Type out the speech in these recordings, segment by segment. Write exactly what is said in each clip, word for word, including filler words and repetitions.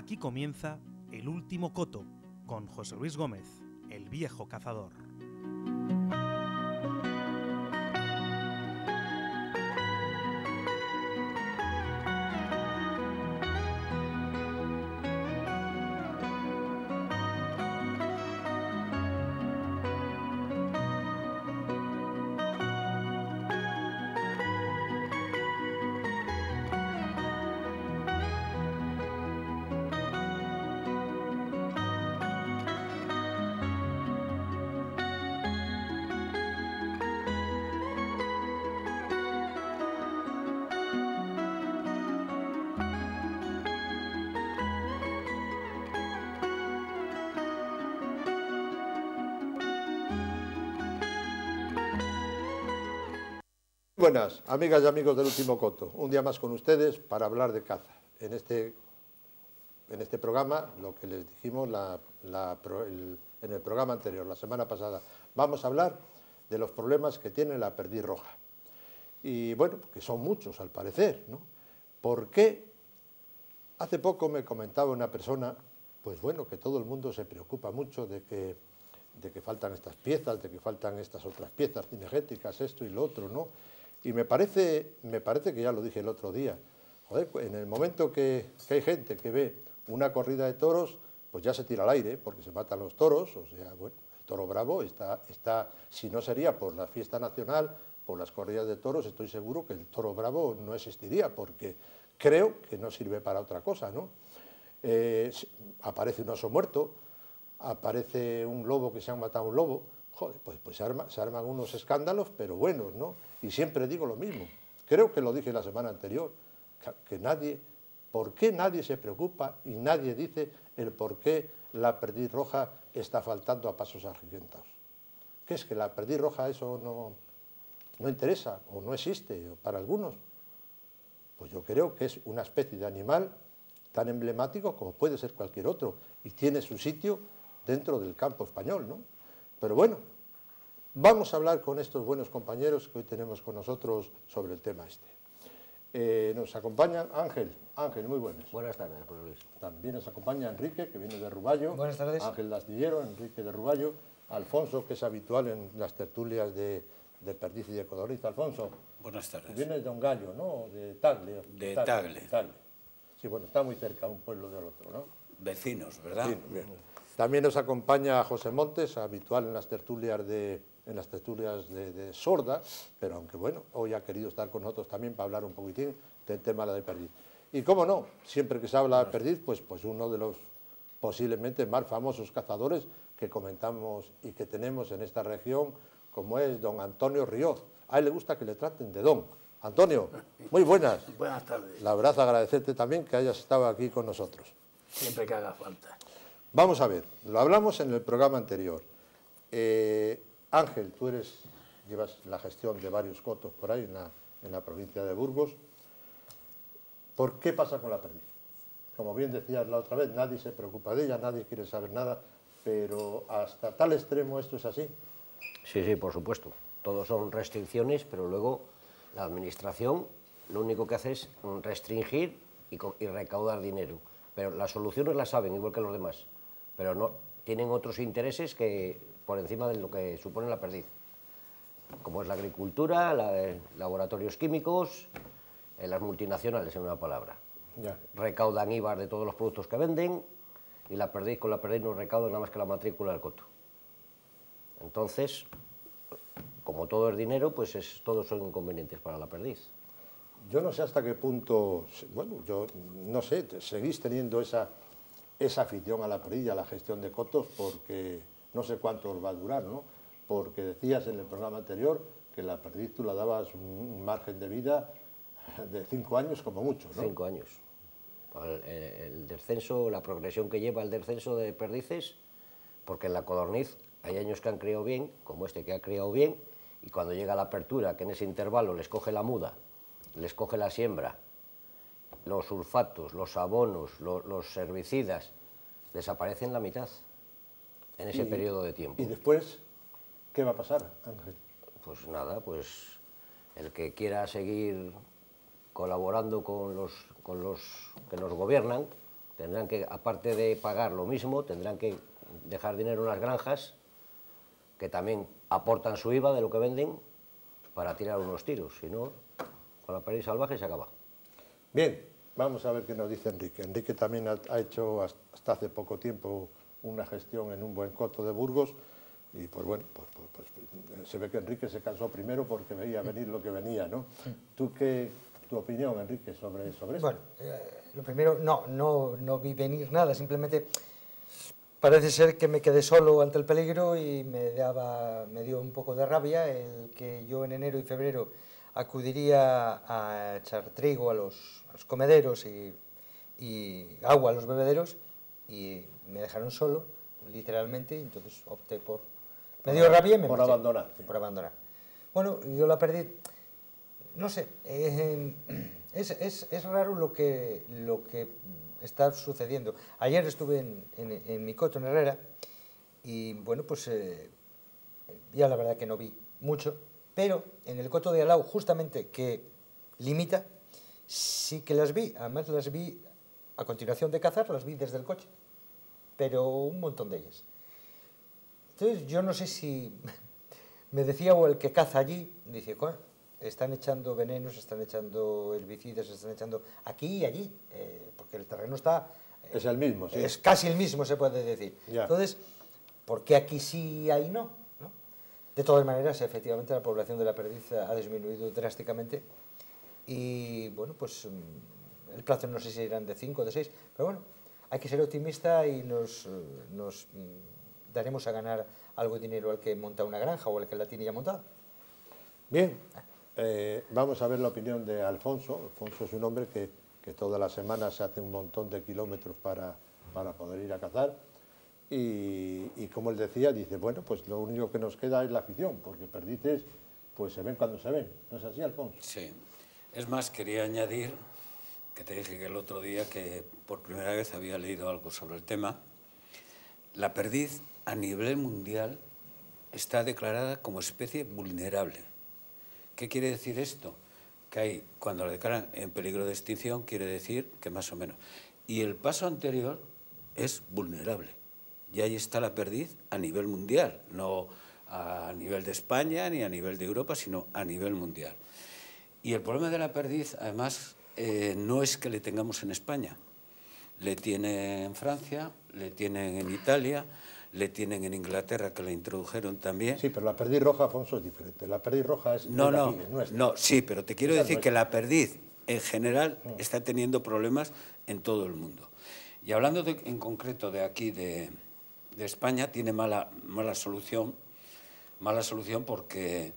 Aquí comienza El Último Coto, con José Luis Gómez, el viejo cazador. Buenas, amigas y amigos del Último Coto, un día más con ustedes para hablar de caza. En este, en este programa, lo que les dijimos la, la, el, en el programa anterior, la semana pasada, vamos a hablar de los problemas que tiene la perdiz roja. Y bueno, que son muchos al parecer, ¿no? ¿Por qué? Hace poco me comentaba una persona, pues bueno, que todo el mundo se preocupa mucho de que, de que faltan estas piezas, de que faltan estas otras piezas cinegéticas, esto y lo otro, ¿no? Y me parece, me parece que ya lo dije el otro día, joder, en el momento que, que hay gente que ve una corrida de toros, pues ya se tira al aire, porque se matan los toros, o sea, bueno, el toro bravo está, está, si no sería por la fiesta nacional, por las corridas de toros, estoy seguro que el toro bravo no existiría, porque creo que no sirve para otra cosa, ¿no? Eh, aparece un oso muerto, aparece un lobo que se han matado a un lobo, joder, pues, pues se, arma, se arman unos escándalos, pero buenos, ¿no? Y siempre digo lo mismo, creo que lo dije la semana anterior, que, que nadie, ¿por qué nadie se preocupa y nadie dice el por qué la perdiz roja está faltando a pasos agigantados? ¿Qué es que la perdiz roja eso no, no interesa o no existe para algunos? Pues yo creo que es una especie de animal tan emblemático como puede ser cualquier otro y tiene su sitio dentro del campo español, ¿no? Pero bueno, vamos a hablar con estos buenos compañeros que hoy tenemos con nosotros sobre el tema este. Eh, nos acompaña Ángel. Ángel, muy buenas. Buenas tardes, José Luis. También nos acompaña Enrique, que viene de Ruballo. Buenas tardes. Ángel Dastillero, Enrique de Ruballo. Alfonso, que es habitual en las tertulias de, de perdiz y de codorniz. Alfonso. Buenas tardes. Viene de un gallo, ¿no? De Tagle. De Tagle. De Tagle. Sí, bueno, está muy cerca un pueblo del otro, ¿no? Vecinos, ¿verdad? Sí, bien. También nos acompaña José Montes, habitual en las tertulias de, en las tertulias de, de Sorda, pero aunque bueno, hoy ha querido estar con nosotros también para hablar un poquitín del tema de la perdiz. Y cómo no, siempre que se habla de perdiz, pues, pues uno de los posiblemente más famosos cazadores que comentamos y que tenemos en esta región, como es don Antonio Rioz. A él le gusta que le traten de don. Antonio, muy buenas. Buenas tardes. La verdad, agradecerte también que hayas estado aquí con nosotros. Siempre que haga falta. Vamos a ver, lo hablamos en el programa anterior. Eh, Ángel, tú eres, llevas la gestión de varios cotos por ahí en la, en la provincia de Burgos. ¿Por qué pasa con la perdiz? Como bien decías la otra vez, nadie se preocupa de ella, nadie quiere saber nada, pero hasta tal extremo esto es así. Sí, sí, por supuesto. Todos son restricciones, pero luego la administración lo único que hace es restringir y, y recaudar dinero. Pero las soluciones las saben, igual que los demás. Pero no tienen otros intereses que por encima de lo que supone la perdiz, como es la agricultura, la, eh, laboratorios químicos, eh, las multinacionales, en una palabra. Ya. Recaudan I V A de todos los productos que venden y la perdiz, con la perdiz no recaudan nada más que la matrícula del coto. Entonces, como todo es dinero, pues es, todos son inconvenientes para la perdiz. Yo no sé hasta qué punto, bueno, yo no sé, seguís teniendo esa, esa afición a la perdiz, a la gestión de cotos, porque no sé cuánto os va a durar, ¿no? Porque decías en el programa anterior que la perdiz tú la dabas un margen de vida de cinco años como mucho, ¿no? Cinco años. El, el descenso, la progresión que lleva el descenso de perdices, porque en la codorniz hay años que han criado bien, como este que ha criado bien, y cuando llega la apertura, que en ese intervalo les coge la muda, les coge la siembra, los sulfatos, los abonos, lo, los herbicidas, desaparecen la mitad en ese y, periodo de tiempo. ¿Y después qué va a pasar, Ángel? Pues nada, pues el que quiera seguir colaborando con los, con los que nos gobiernan, Tendrán que, aparte de pagar lo mismo, tendrán que dejar dinero en las granjas, que también aportan su I V A de lo que venden, para tirar unos tiros. Si no, con la perdiz salvaje se acaba. Bien, vamos a ver qué nos dice Enrique. Enrique también ha, ha hecho hasta hace poco tiempo una gestión en un buen coto de Burgos y pues bueno, pues, pues, pues, se ve que Enrique se cansó primero porque veía venir lo que venía, ¿no? ¿Tú qué, tu opinión, Enrique, sobre, sobre esto? Bueno, eh, lo primero, no, no, no vi venir nada, simplemente parece ser que me quedé solo ante el peligro y me, daba, me dio un poco de rabia el que yo en enero y febrero acudiría a echar trigo a los, a los comederos y, y agua a los bebederos y me dejaron solo, literalmente, y entonces opté por... Me dio rabia y me Por marché. abandonar. Sí. Por abandonar. Bueno, yo la perdí, no sé, eh, es, es, es raro lo que, lo que está sucediendo. Ayer estuve en, en, en mi coto, en Herrera, y bueno, pues eh, ya la verdad que no vi mucho, pero en el coto de Alau, justamente que limita, sí que las vi, además las vi a continuación de cazar, las vi desde el coche, pero un montón de ellas. Entonces yo no sé si, me decía o el que caza allí, dice, están echando venenos, están echando herbicidas, están echando aquí y allí, eh, porque el terreno está... Eh, es el mismo, sí. Es casi el mismo, se puede decir. Ya. Entonces, ¿por qué aquí sí y ahí no? ¿No? De todas maneras, efectivamente, la población de la perdiz ha disminuido drásticamente y, bueno, pues el plazo no sé si irán de cinco o de seis, pero bueno, hay que ser optimista y nos, nos daremos a ganar algo de dinero al que monta una granja o al que la tiene ya montada. Bien, eh, vamos a ver la opinión de Alfonso. Alfonso es un hombre que, que todas las semanas se hace un montón de kilómetros para, para poder ir a cazar y, y como él decía, dice, bueno, pues lo único que nos queda es la afición, porque perdices pues se ven cuando se ven. ¿No es así, Alfonso? Sí. Es más, quería añadir, que te dije que el otro día que por primera vez había leído algo sobre el tema, la perdiz a nivel mundial está declarada como especie vulnerable. ¿Qué quiere decir esto? Que hay, cuando la declaran en peligro de extinción, quiere decir que más o menos. Y el paso anterior es vulnerable. Y ahí está la perdiz a nivel mundial, no a nivel de España ni a nivel de Europa, sino a nivel mundial. Y el problema de la perdiz, además, eh, no es que le tengamos en España. Le tienen en Francia, le tienen en Italia, le tienen en Inglaterra, que la introdujeron también. Sí, pero la perdiz roja, Alfonso, es diferente. La perdiz roja es No, no, aquí, es nuestra. no, sí, pero te quiero Esa decir es que nuestra. la perdiz, en general, está teniendo problemas en todo el mundo. Y hablando de, en concreto de aquí, de, de España, tiene mala, mala solución, mala solución porque,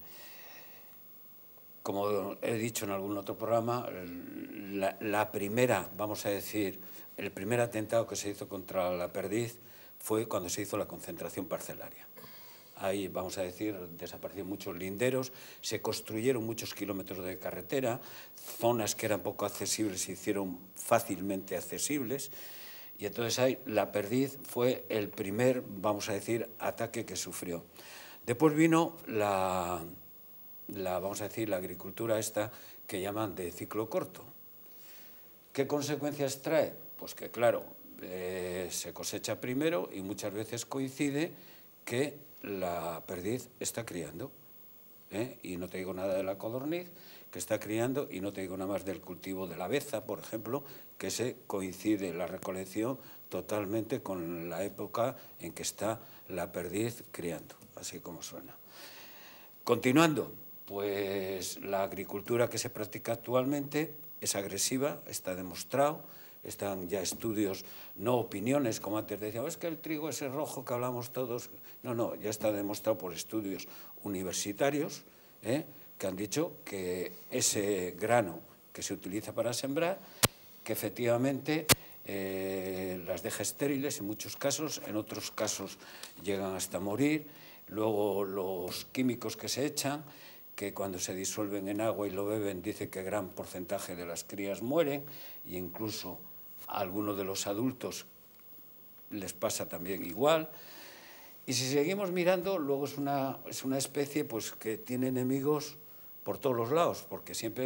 como he dicho en algún otro programa, la, la primera, vamos a decir, el primer atentado que se hizo contra la perdiz fue cuando se hizo la concentración parcelaria. Ahí, vamos a decir, desaparecieron muchos linderos, se construyeron muchos kilómetros de carretera, zonas que eran poco accesibles se hicieron fácilmente accesibles, y entonces ahí la perdiz fue el primer, vamos a decir, ataque que sufrió. Después vino la, la, vamos a decir, la agricultura esta que llaman de ciclo corto. ¿Qué consecuencias trae? Pues que, claro, eh, se cosecha primero y muchas veces coincide que la perdiz está criando. ¿eh? Y no te digo nada de la codorniz, que está criando, y no te digo nada más del cultivo de la beza, por ejemplo, que se coincide la recolección totalmente con la época en que está la perdiz criando, así como suena. Continuando, pues la agricultura que se practica actualmente es agresiva, está demostrado, están ya estudios, no opiniones, como antes decíamos, es que el trigo ese rojo que hablamos todos, no, no, ya está demostrado por estudios universitarios, ¿eh? que han dicho que ese grano que se utiliza para sembrar, que efectivamente eh, las deja estériles en muchos casos, en otros casos llegan hasta morir, luego los químicos que se echan, que cuando se disuelven en agua y lo beben, dice que gran porcentaje de las crías mueren, e incluso a algunos de los adultos les pasa también igual. Y si seguimos mirando, luego es una, es una especie pues, que tiene enemigos por todos los lados, porque siempre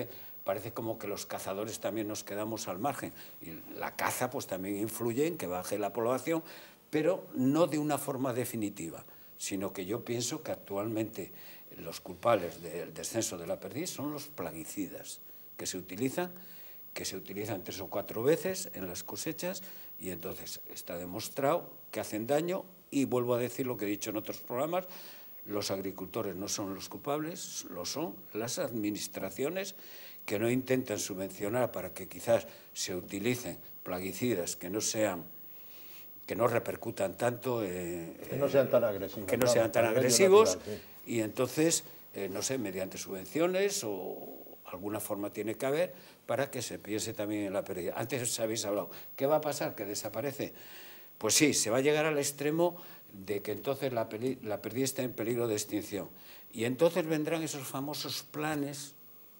parece como que los cazadores también nos quedamos al margen. Y la caza pues también influye en que baje la población, pero no de una forma definitiva, sino que yo pienso que actualmente los culpables del descenso de la perdiz son los plaguicidas, que se utilizan, que se utilizan tres o cuatro veces en las cosechas, y entonces está demostrado que hacen daño, y vuelvo a decir lo que he dicho en otros programas, los agricultores no son los culpables, lo son las administraciones, que no intentan subvencionar para que quizás se utilicen plaguicidas que no sean, que no repercutan tanto, eh, que no sean tan agresivos, que no claro, sean tan a nivel agresivos, natural, sí. Y entonces, eh, no sé, mediante subvenciones o alguna forma tiene que haber para que se piense también en la pérdida. Antes os habéis hablado, ¿qué va a pasar? ¿Que desaparece? Pues sí, se va a llegar al extremo de que entonces la, la perdiz está en peligro de extinción. Y entonces vendrán esos famosos planes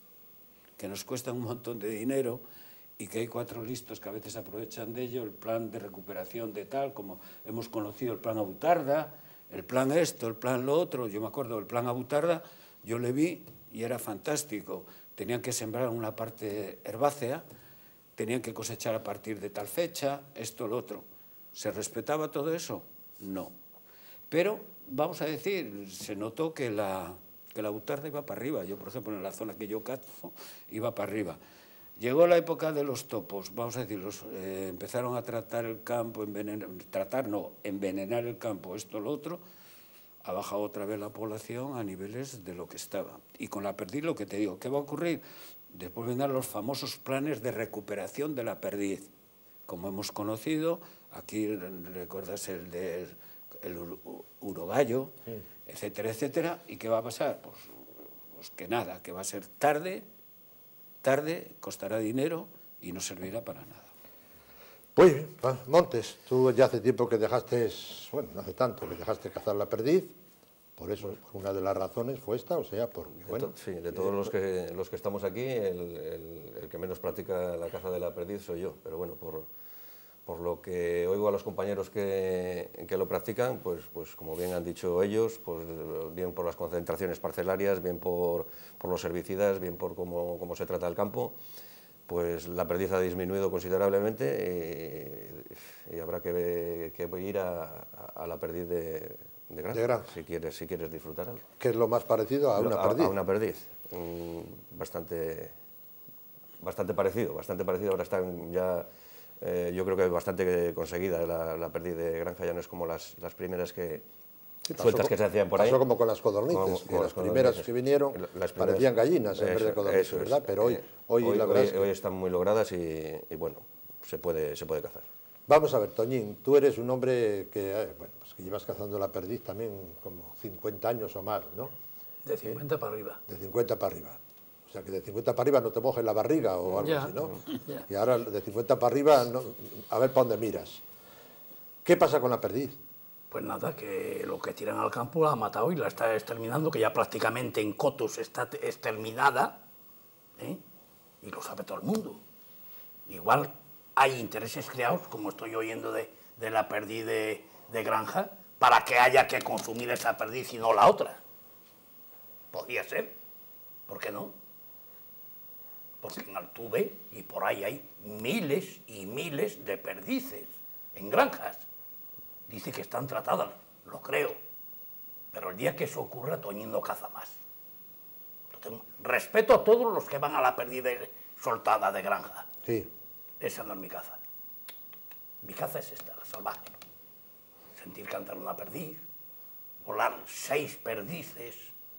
que nos cuestan un montón de dinero y que hay cuatro listos que a veces aprovechan de ello, el plan de recuperación de tal, como hemos conocido el plan Abutarda, el plan esto, el plan lo otro. Yo me acuerdo del plan Abutarda, yo le vi y era fantástico. Tenían que sembrar una parte herbácea, tenían que cosechar a partir de tal fecha, esto, lo otro. ¿Se respetaba todo eso? No. Pero, vamos a decir, se notó que la, que la Abutarda iba para arriba. Yo, por ejemplo, en la zona que yo cazo, iba para arriba. Llegó la época de los topos, vamos a decir, los, eh, empezaron a tratar el campo, envenenar, tratar no, envenenar el campo, esto, lo otro, ha bajado otra vez la población a niveles de lo que estaba. Y con la perdiz, lo que te digo, ¿qué va a ocurrir? Después vendrán los famosos planes de recuperación de la perdiz, como hemos conocido, aquí recuerdas el del el urogallo, sí, etcétera, etcétera, ¿y qué va a pasar? Pues, pues que nada, que va a ser tarde, tarde, costará dinero y no servirá para nada. Muy bien, Montes, tú ya hace tiempo que dejaste, bueno, no hace tanto, que dejaste cazar la perdiz, por eso una de las razones fue esta, o sea, por, bueno... Sí, de todos los que, los que estamos aquí, el, el, el que menos practica la caza de la perdiz soy yo, pero bueno, por, por lo que oigo a los compañeros que, que lo practican, pues, pues como bien han dicho ellos, pues bien por las concentraciones parcelarias, bien por, por los herbicidas, bien por cómo, cómo se trata el campo, pues la perdiz ha disminuido considerablemente y, y habrá que, que ir a, a la perdiz de, de granja, de granja. Si, quieres, si quieres disfrutar algo. ¿Qué es lo más parecido a una a, perdiz? A una perdiz, mm, bastante, bastante parecido, bastante parecido, ahora están ya, eh, yo creo que bastante conseguida la, la perdiz de granja, ya no es como las, las primeras que... Sí, sueltas que se hacían por ahí. Pasó como con las codornices, como, que como las, las primeras que vinieron las primeras, parecían gallinas en eso, vez de codornices, ¿verdad? Es. Pero hoy, eh, hoy, hoy, la verdad hoy, es que... hoy están muy logradas y, y bueno, se puede, se puede cazar. Vamos a ver, Toñín, tú eres un hombre que, eh, bueno, pues que llevas cazando la perdiz también como cincuenta años o más, ¿no? De cincuenta ¿Eh? para arriba. De cincuenta para arriba. O sea, que de cincuenta para arriba no te mojes la barriga o algo ya, así, ¿no? Ya. Y ahora de cincuenta para arriba, no, a ver para dónde miras. ¿Qué pasa con la perdiz? Pues nada, que lo que tiran al campo la ha matado y la está exterminando, que ya prácticamente en cotos está exterminada, ¿eh? Y lo sabe todo el mundo. Igual hay intereses creados, como estoy oyendo de, de la perdiz de, de granja, para que haya que consumir esa perdiz y no la otra. Podría ser, ¿por qué no? Porque en Altuve y por ahí hay miles y miles de perdices en granjas. Dice que están tratadas, lo creo, pero el día que eso ocurra, Toñín no caza más. Respeto a todos los que van a la perdiz soltada de granja. Sí. Esa no es mi caza. Mi caza es esta, la salvaje. Sentir cantar una perdiz, volar seis perdices,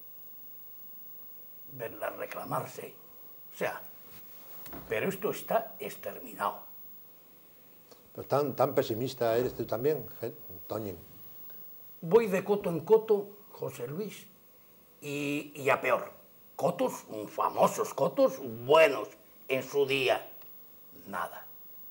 verlas reclamarse. O sea, pero esto está exterminado. Pues tan, tan pesimista eres tú también, Toñín. Voy de coto en coto, José Luis, y, y a peor. Cotos, famosos cotos, buenos en su día. Nada.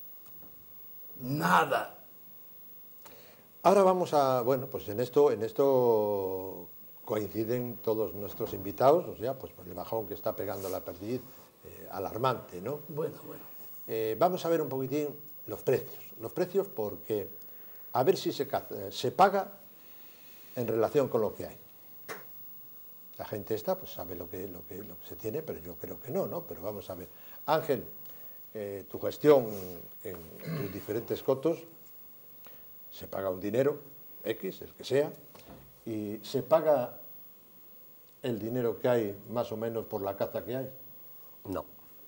Nada. Ahora vamos a, bueno, pues en esto, en esto coinciden todos nuestros invitados, o sea, pues el bajón que está pegando la perdiz, eh, alarmante, ¿no? Bueno, bueno. Eh, vamos a ver un poquitín los precios. Los precios porque a ver si se, se paga en relación con lo que hay. La gente esta pues sabe lo que, lo que, lo que se tiene, pero yo creo que no, ¿no? Pero vamos a ver. Ángel, eh, tu gestión en tus diferentes cotos, se paga un dinero, X, el que sea, y se paga el dinero que hay más o menos por la caza que hay. No.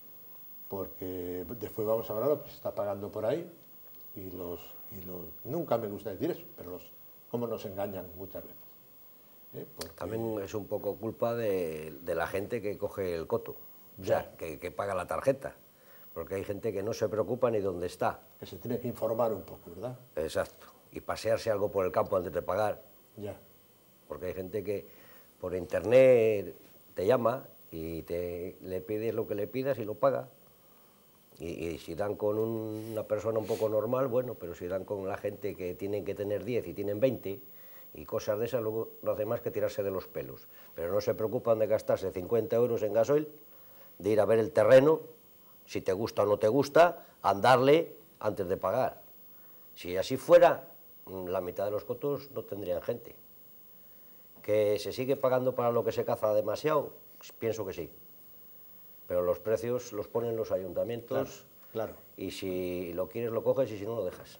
Porque después vamos a hablar, pues se está pagando por ahí, y los, y los, nunca me gusta decir eso, pero los, cómo nos engañan muchas veces. ¿Eh? Porque, También es un poco culpa de, de la gente que coge el coto, o sea, que, que paga la tarjeta, porque hay gente que no se preocupa ni dónde está. que se tiene que informar un poco, ¿verdad? Exacto, y pasearse algo por el campo antes de pagar, Ya. porque hay gente que por internet te llama y te, le pides lo que le pidas y lo paga. Y, y si dan con un- una persona un poco normal, bueno, pero si dan con la gente que tienen que tener diez y tienen veinte y cosas de esas, luego no hace más que tirarse de los pelos. Pero no se preocupan de gastarse cincuenta euros en gasoil, de ir a ver el terreno, si te gusta o no te gusta, andarle antes de pagar. Si así fuera, la mitad de los cotos no tendrían gente. ¿Que se sigue pagando para lo que se caza demasiado? Pues pienso que sí. Pero los precios los ponen los ayuntamientos, Claro, claro. y si lo quieres lo coges y si no lo dejas.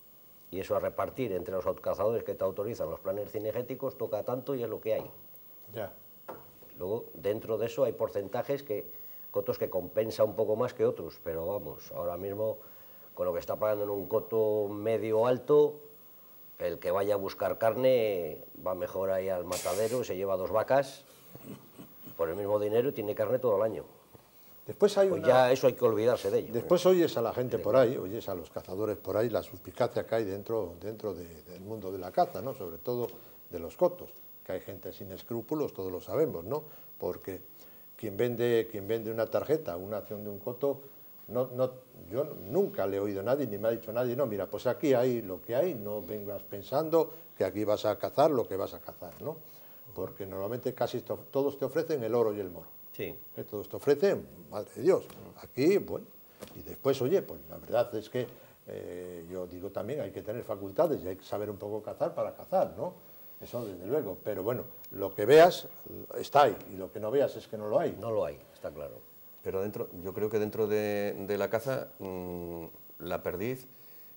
Y eso a repartir entre los cazadores que te autorizan los planes cinegéticos toca tanto y es lo que hay. Ya. Luego, dentro de eso hay porcentajes que, cotos que compensa un poco más que otros, pero vamos, ahora mismo con lo que está pagando en un coto medio alto, el que vaya a buscar carne va mejor ahí al matadero, se lleva dos vacas por el mismo dinero y tiene carne todo el año. Después hay Pues una... ya eso hay que olvidarse de ello. Después oyes a la gente por ahí, oyes a los cazadores por ahí, la suspicacia que hay dentro, dentro de- del mundo de la caza, ¿no? Sobre todo de los cotos, que hay gente sin escrúpulos, todos lo sabemos, ¿no? Porque quien vende, quien vende una tarjeta, una acción de un coto, no, no, yo nunca le he oído a nadie, ni me ha dicho nadie, no, mira, pues aquí hay lo que hay, no vengas pensando que aquí vas a cazar lo que vas a cazar, ¿no? Porque normalmente casi to- todos te ofrecen el oro y el moro. Sí. Que todos te ofrecen, madre de Dios, aquí, bueno, y después, oye, pues la verdad es que eh, yo digo también, hay que tener facultades y hay que saber un poco cazar para cazar, ¿no? Eso desde luego, pero bueno, lo que veas está ahí, y lo que no veas es que no lo hay. No lo hay, está claro. Pero dentro, yo creo que dentro de, de la caza, mmm, la perdiz,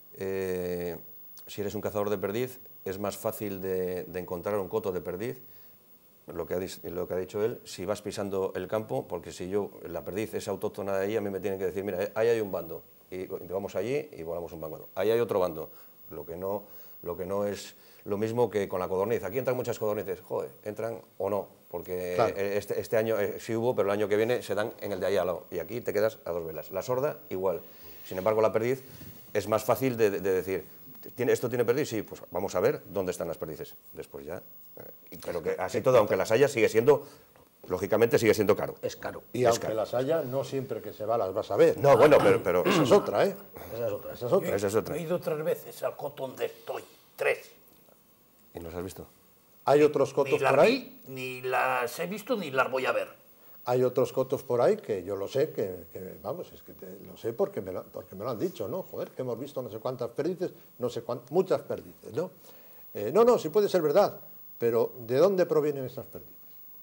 eh, si eres un cazador de perdiz, es más fácil de, de encontrar un coto de perdiz, lo que, ha, lo que ha dicho él, si vas pisando el campo, porque si yo, la perdiz es autóctona de ahí, a mí me tienen que decir, mira, ahí hay un bando, y vamos allí y volamos un bando. Ahí hay otro bando, lo que no, lo que no es lo mismo que con la codorniz. Aquí entran muchas codornices, joder, entran o no, porque Claro. este, este año eh, sí hubo, pero el año que viene se dan en el de ahí al lado, y aquí te quedas a dos velas. La sorda, igual. Sin embargo, la perdiz es más fácil de, de decir, ¿tiene, ¿esto tiene perdiz? Sí, pues vamos a ver dónde están las perdices. Después ya, eh, pero que así todo, aunque las haya, sigue siendo, lógicamente sigue siendo caro. Es caro. Y es aunque caro. las haya, no siempre que se va las vas a ver. No, bueno, pero... pero Esa es otra, ¿eh? Esa es otra. Esa es otra. Esa es otra. He ido tres veces al coto donde estoy, tres. ¿Y nos has visto? Hay otros Ni cotos las por ahí, vi, ni las he visto, ni las voy a ver. hay otros cotos por ahí que yo lo sé, que, que, vamos, es que te- lo sé porque me lo, porque me lo han dicho, ¿no? Joder, que hemos visto no sé cuántas perdices, no sé cuántas, muchas perdices, ¿no? Eh, no, no, sí puede ser verdad, pero ¿de dónde provienen esas perdices?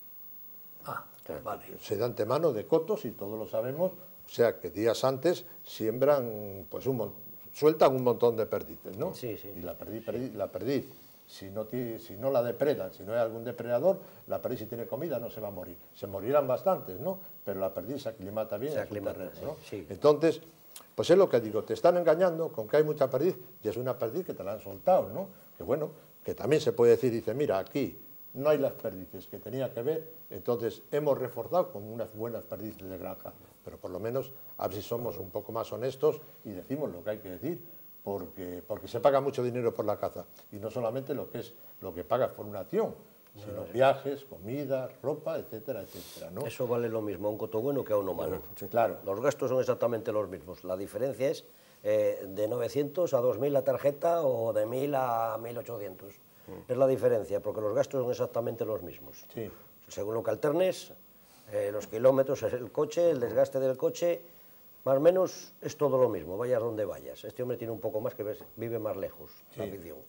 Ah, vale. Se de antemano de cotos y todos lo sabemos, o sea que días antes siembran, pues un mon- sueltan un montón de perdices, ¿no? Sí, sí. Y la perdiz, perdiz- la perdiz, si no, tiene, si no la depredan, si no hay algún depredador, la perdiz si tiene comida no se va a morir. Se morirán bastantes, ¿no? Pero la perdiz se aclimata bien Se en su aclimata, terreno, sí, ¿no? sí. Entonces, pues es lo que digo, te están engañando con que hay mucha perdiz y es una perdiz que te la han soltado, ¿no? Que bueno, que también se puede decir, dice, mira, aquí no hay las perdices que tenía que ver, entonces hemos reforzado con unas buenas perdices de granja, pero por lo menos a ver si somos un poco más honestos y decimos lo que hay que decir, porque, porque se paga mucho dinero por la caza, y no solamente lo que es lo que pagas por una acción, sino viajes, comida, ropa, etcétera, etcétera, ¿no? Eso vale lo mismo a un coto bueno que a uno malo. Claro. Los gastos son exactamente los mismos. La diferencia es eh, de novecientos a dos mil la tarjeta o de mil a mil ochocientos. Es la diferencia, porque los gastos son exactamente los mismos. Sí. Según lo que alternes, eh, los kilómetros, el coche, el desgaste del coche, más o menos es todo lo mismo, vayas donde vayas. Este hombre tiene un poco más que ves- vive más lejos, la afición.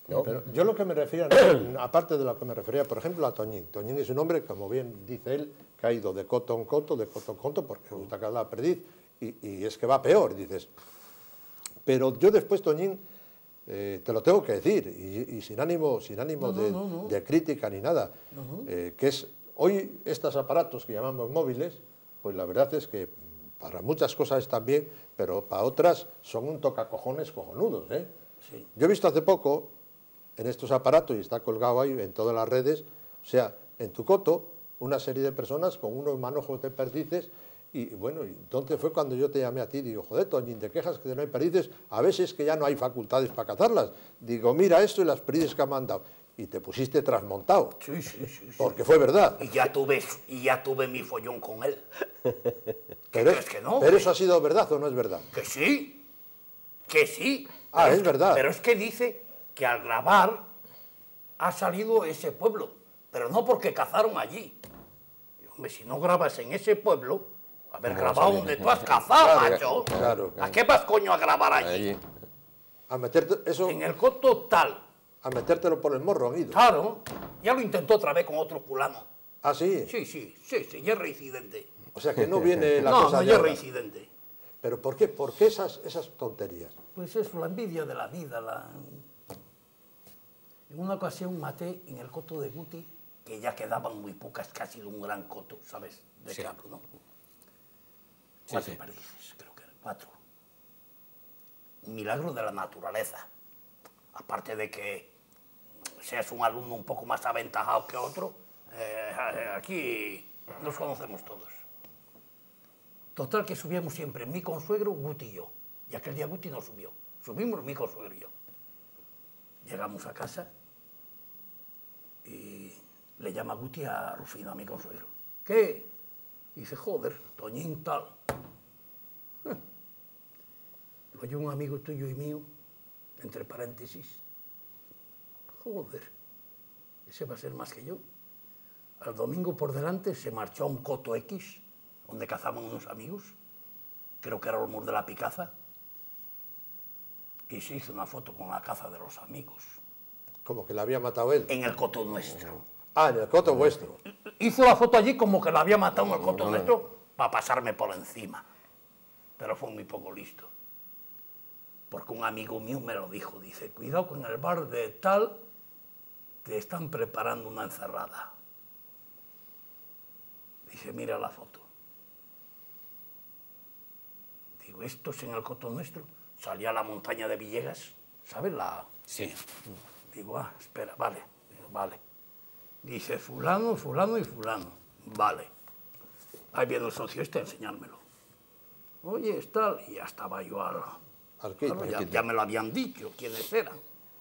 ¿no? Pero yo lo que me refería, aparte de lo que me refería, por ejemplo, a Toñín. Toñín es un hombre, como bien dice él, que ha ido de coto en coto, de coto en coto, porque le gusta cada perdiz, y, y es que va peor, dices. Pero yo después, Toñín, eh, te lo tengo que decir, y, y sin ánimo, sin ánimo no, de, no, no, no. de crítica ni nada, uh-huh. eh, que es, hoy estos aparatos que llamamos móviles, pues la verdad es que para muchas cosas están bien, pero para otras son un tocacojones cojonudos, ¿eh? Sí. Yo he visto hace poco en estos aparatos, y está colgado ahí en todas las redes, o sea, en tu coto, una serie de personas con unos manojos de perdices, y bueno, entonces fue cuando yo te llamé a ti, digo, joder, Toñín, te quejas que no hay perdices, a veces que ya no hay facultades para cazarlas. Digo, mira esto y las perdices que me han dado. Y te pusiste trasmontado. Sí, sí, sí, sí. Porque fue verdad. Y ya tuve, y ya tuve mi follón con él. ¿Qué Pero, crees que no? ¿Pero eso ha sido verdad o no es verdad? Que sí, que sí. Ah, Pero es verdad. Pero es que dice que al grabar ha salido ese pueblo, pero no porque cazaron allí. Y, hombre, si no grabas en ese pueblo, haber grabado donde tú has cazado, Claro, macho. claro, claro. ¿A qué vas, coño, a grabar allí? Allí. A meterte eso, En el coto tal. a metértelo por el morro han ido. Claro, ya lo intentó otra vez con otro fulano. Ah, sí. Sí, sí, sí, sí, ya es reincidente. O sea que no viene la No, cosa no, de ya es ahora. reincidente. Pero ¿por qué? ¿Por qué esas, esas tonterías? Pues eso, la envidia de la vida. La... En una ocasión maté en el coto de Guti, que ya quedaban muy pocas, casi de un gran coto, ¿sabes? De Sí. qué hablo, ¿no? Sí, Cuatro sí. perdices, creo que eran cuatro. Un milagro de la naturaleza. Aparte de que seas un alumno un poco más aventajado que otro, eh, aquí nos conocemos todos. Total que subíamos siempre mi consuegro, Guti y yo. Y aquel día Guti no subió. Subimos mi consuegro y yo. Llegamos a casa y le llama Guti a Rufino, a mi consuegro. ¿Qué? Dice, joder, Toñín tal. Lo oyó un amigo tuyo y mío, entre paréntesis. Joder, ese va a ser más que yo. Al domingo por delante se marchó a un coto X, donde cazaban unos amigos, creo que era el muro de la Picaza, y se hizo una foto con la caza de los amigos, Como que la había matado él. en el coto nuestro. Ah, en el coto vuestro. Hizo la foto allí como que la había matado en el coto nuestro para pasarme por encima, pero fue muy poco listo. Porque un amigo mío me lo dijo, dice, cuidado con el bar de tal, te están preparando una encerrada. Dice, mira la foto. Digo, esto es en el coto nuestro. Salía a la montaña de Villegas, ¿sabes? La... Sí. Digo, ah, espera, vale. Digo, vale. Dice, fulano, fulano y fulano. Vale. Ahí viene el socio este a enseñármelo. Oye, es tal. Y ya estaba yo al... Al quite. Claro, ya, ya me lo habían dicho quiénes eran.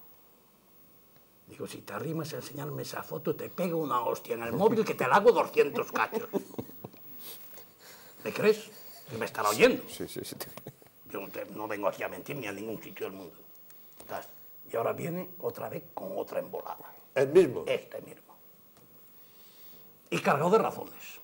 Digo, si te arrimas a enseñarme esa foto, te pego una hostia en el móvil que te la hago doscientos cachos. ¿Me crees? Que me estará oyendo. Sí, sí, sí. Yo no, te- no vengo aquí a mentir ni a ningún sitio del mundo. ¿Sabes? Y ahora viene otra vez con otra embolada. El mismo. Este mismo. Y cargado de razones.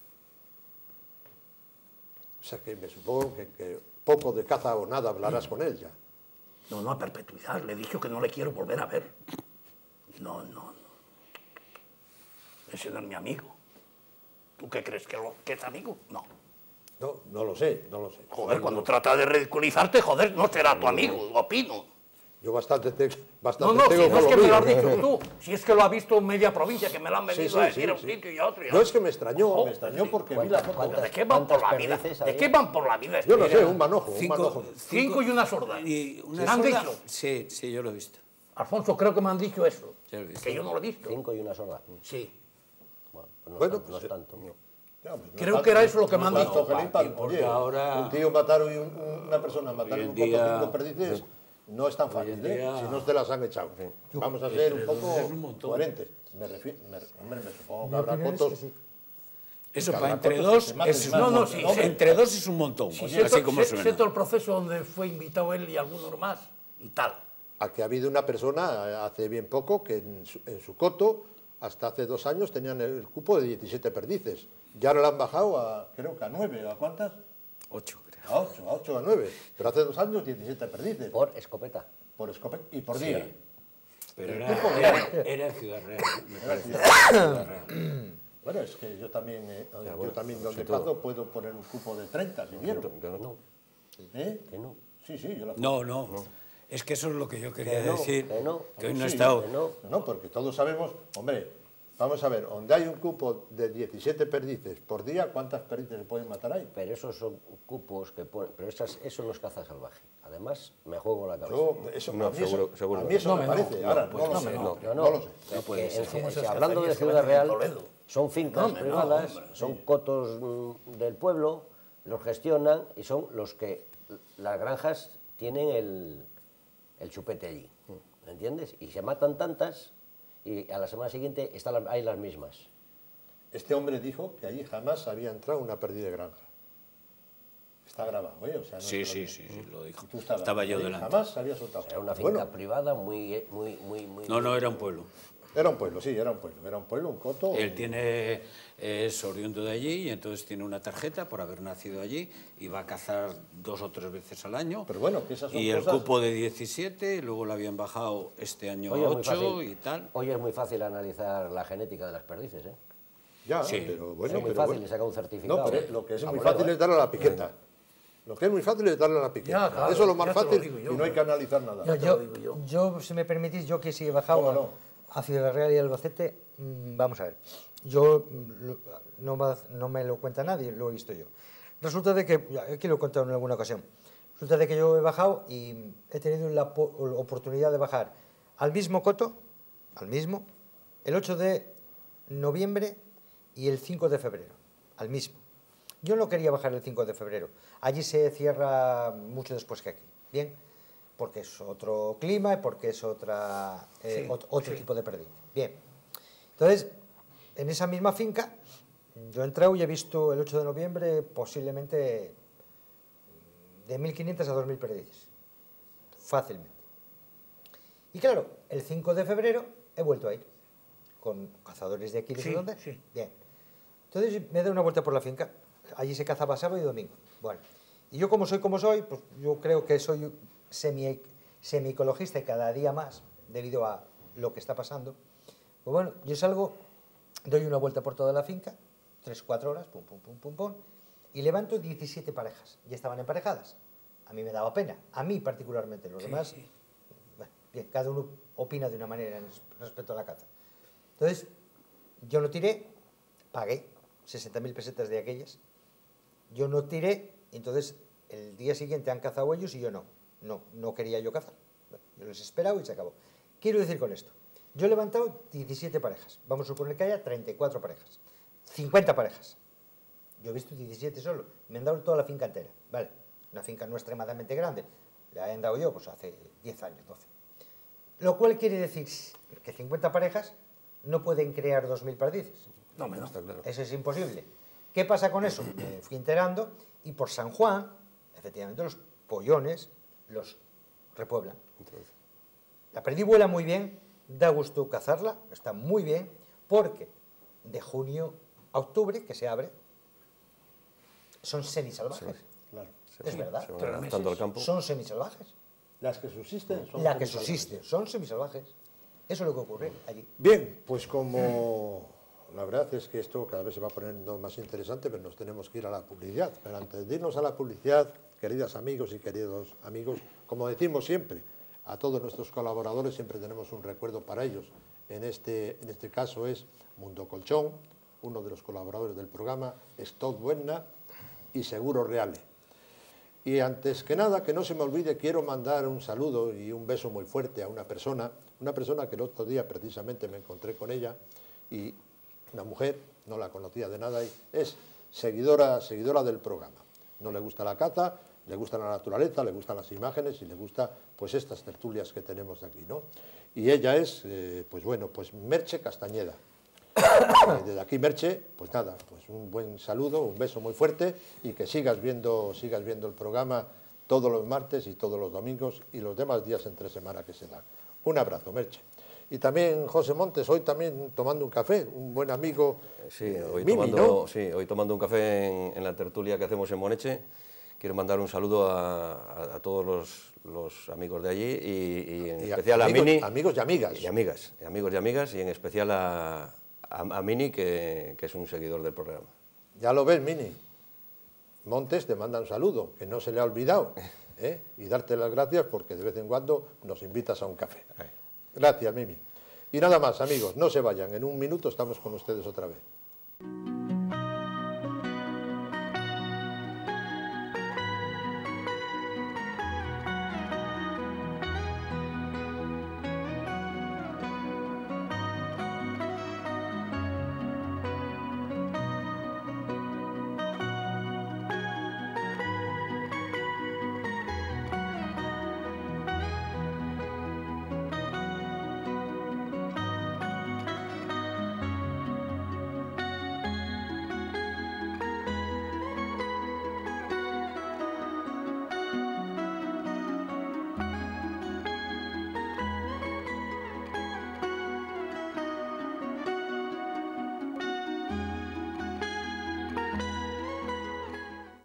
O sea que me supongo que, que poco de caza o nada hablarás con él ya. No, no, a perpetuidad. Le he dicho que no le quiero volver a ver. No, no, no. Ese no es mi amigo. ¿Tú qué crees? ¿Que, lo- que es amigo? No. No, no lo sé, no lo sé. Joder, cuando trata de ridiculizarte, joder, no será tu amigo, opino. Yo bastante, te, No, bastante no, si tengo no con es lo que me lo mío. has dicho tú, si es que lo ha visto media provincia, que me lo han Sí, venido sí, a decir sí, a un sí. sitio y a otro. y a No, otro. es que me extrañó, Ojo, me extrañó sí. porque vi la ¿Cuántas- foto. cuántas- ¿De qué van por la ¿Cuántas vida? perdices ¿De había? qué van por la vida? Yo no Este? sé, un manojo, un manojo. Cinco y una sorda. Y una ¿Me han sorda- dicho? Sí, sí, yo lo he visto. Alfonso, creo que me han dicho eso. Ya lo he visto. Que yo no lo he visto. Cinco y una sorda. Sí. Bueno, pues no, Bueno, es tanto, no pues, es tanto. no. Ya, pues, no Creo tanto, que era eso lo que me han no dicho. tanto, Felipe, Papi, porque oye, ahora- un tío mataron y un- una persona mataron en un coto día- cinco perdices no es tan en fácil, día- ¿eh? Si no te las han echado. Vamos a ser un poco es un montón. coherentes. Me refiero, me, hombre, me supongo que Mi habrá opinión es cotos. que sí. Eso Cada para entre cosa dos que se mate, es se un mate. No, no, montón. sí, Hombre, sí. entre dos es un montón, Sí, coño, sé, así to- como sé- suena. sé todo el proceso donde fue invitado él y algunos más y tal. A que ha habido una persona eh, hace bien poco que en su, en su coto, hasta hace dos años, tenían el cupo de diecisiete perdices. Ya ahora lo han bajado a, creo que a nueve, ¿a cuántas? Ocho, creo. A ocho, a ocho, a nueve. Pero hace dos años, diecisiete perdices. Por escopeta. Por escopeta y por Sí. día. Pero el era, cupo era, real. era en Ciudad Real, me parece. Ciudad Real. Bueno, es que yo también, eh, yo bueno, también sí, donde todo. cazo puedo poner un cupo de treinta, si quiero. Que no. ¿Eh? Que no. Sí, sí, yo la No, no, Es que eso es lo que yo quería Que no, decir, que no. que hoy no he Sí, estado... Que no. No, porque todos sabemos, hombre, vamos a ver, donde hay un cupo de diecisiete perdices por día, ¿cuántas perdices se pueden matar ahí? Pero esos son cupos que ponen... Pero esas, eso no es caza salvaje. Además, me juego la cabeza. Yo, eso, No, a mí seguro- eso, seguro a mí que eso no. me No, parece. no, Ahora, pues no, lo no, sé, no, no, Yo no lo sé. Es puede que ser. en- Como si esas hablando de cacerías que Ciudad venden en Real, Toledo. son fincas No, hombre, no, privadas, hombre, son sí. cotos mm, del pueblo, los gestionan y son los que las granjas tienen el, el chupete allí, ¿me entiendes? Y se matan tantas y a la semana siguiente están las- hay las mismas. Este hombre dijo que allí jamás había entrado una pérdida de granja. Está grabado, ¿eh? O sea, no Sí, es que sí, lo- sí, sí, lo dijo. Y tú estabas Estaba yo ahí, delante. Jamás se había soltado. Era una finca Bueno, privada muy, muy, muy, muy... No, no, era un pueblo. era un pueblo, sí, era un pueblo. Era un pueblo, un coto. Él tiene, es oriundo de allí y entonces tiene una tarjeta por haber nacido allí y va a cazar dos o tres veces al año. Pero bueno, que esas son Y el cosas- cupo de diecisiete, luego lo habían bajado este año Hoy a es muy ocho fácil- y tal. Hoy es muy fácil analizar la genética de las perdices, ¿eh? Ya, Sí. pero Es bueno, muy pero fácil bueno. y saca un certificado. No, pero lo que es muy Abuelo, fácil ¿eh? es darle a la piqueta. Lo que es muy fácil es darle a la piqueta. Ya, claro, Eso es lo más ya te lo fácil digo yo. y no hay que analizar nada. Ya Yo, te lo digo yo. yo, si me permitís, yo que sí he bajado ¿Cómo a, no? a Ciudad Real y Albacete, mm, vamos a ver. Yo, mm, lo- no, va- no me lo cuenta nadie, lo he visto yo. Resulta de que, ya, aquí lo he contado en alguna ocasión, resulta de que yo he bajado y he tenido la po- oportunidad de bajar al mismo coto, al mismo, el ocho de noviembre y el cinco de febrero, al mismo. Yo no quería bajar el cinco de febrero. Allí se cierra mucho después que aquí. Bien, porque es otro clima y porque es otra, eh, Sí, ot- otro sí. tipo de pérdida. Bien. Entonces, en esa misma finca, yo he entrado y he visto el ocho de noviembre posiblemente de mil quinientas a dos mil perdices. Fácilmente. Y claro, el cinco de febrero he vuelto a ir con cazadores de aquí de Sí, dónde. sí. Bien. Entonces me he dado una vuelta por la finca. Allí se cazaba sábado y domingo. Bueno, y yo como soy como soy, pues yo creo que soy semi, semi-ecologista y cada día más, debido a lo que está pasando. Pues bueno, yo salgo, doy una vuelta por toda la finca, tres, cuatro horas, pum, pum, pum, pum, pum, y levanto diecisiete parejas. Ya estaban emparejadas. A mí me daba pena, a mí particularmente. Los demás, bueno, bien, cada uno opina de una manera en respecto a la caza. Entonces, yo no tiré, pagué sesenta mil pesetas de aquellas. Yo no tiré, entonces el día siguiente han cazado ellos y yo no. No, no quería yo cazar. Bueno, yo les he esperado y se acabó. Quiero decir con esto, yo he levantado diecisiete parejas. Vamos a suponer que haya treinta y cuatro parejas. cincuenta parejas. Yo he visto diecisiete solo. Me han dado toda la finca entera. Vale, una finca no extremadamente grande. La he dado yo pues hace diez años, doce. Lo cual quiere decir que cincuenta parejas no pueden crear dos mil perdices. No, hombre, no. Está claro. Eso es imposible. ¿Qué pasa con eso? Me fui enterando y por San Juan, efectivamente, los pollones los repueblan. Entonces, La perdiz vuela muy bien, da gusto cazarla, está muy bien, porque de junio a octubre, que se abre, son semisalvajes. Claro. se Es van- verdad. se van Tres adaptando al meses. campo. Son semisalvajes. Las que subsisten son La que semisalvajes. subsiste, son semisalvajes. Eso es lo que ocurre allí. Bien, pues como la verdad es que esto cada vez se va poniendo más interesante, pero nos tenemos que ir a la publicidad. Pero antes de irnos a la publicidad, queridas amigos y queridos amigos, como decimos siempre, a todos nuestros colaboradores siempre tenemos un recuerdo para ellos. En este, en este caso es Mundo Colchón, uno de los colaboradores del programa, Stock Buena y Seguro Reale. Y antes que nada, que no se me olvide, quiero mandar un saludo y un beso muy fuerte a una persona, una persona que el otro día precisamente me encontré con ella, y una mujer, no la conocía de nada, y es seguidora, seguidora del programa. No le gusta la caza, le gusta la naturaleza, le gustan las imágenes y le gusta pues estas tertulias que tenemos aquí, ¿no? Y ella es, eh, pues bueno, pues Merche Castañeda. Eh, Desde aquí, Merche, pues nada, pues un buen saludo, un beso muy fuerte y que sigas viendo, sigas viendo el programa todos los martes y todos los domingos y los demás días entre semana que se dan. Un abrazo, Merche. Y también José Montes, hoy también tomando un café, un buen amigo. Sí, eh, hoy, Mimi, tomando, ¿no? sí, hoy tomando un café en, en la tertulia que hacemos en Moneche, quiero mandar un saludo a, a, a todos los, los amigos de allí y, y en Y especial a amigos, Mini. amigos y amigas. Y amigas, y amigos y amigas, y en especial a, a, a Mini, que, que es un seguidor del programa. Ya lo ves, Mini. Montes te manda un saludo, que no se le ha olvidado. ¿eh? Y darte las gracias porque de vez en cuando nos invitas a un café. Gracias, Mimi. Y nada más, amigos, no se vayan. En un minuto estamos con ustedes otra vez.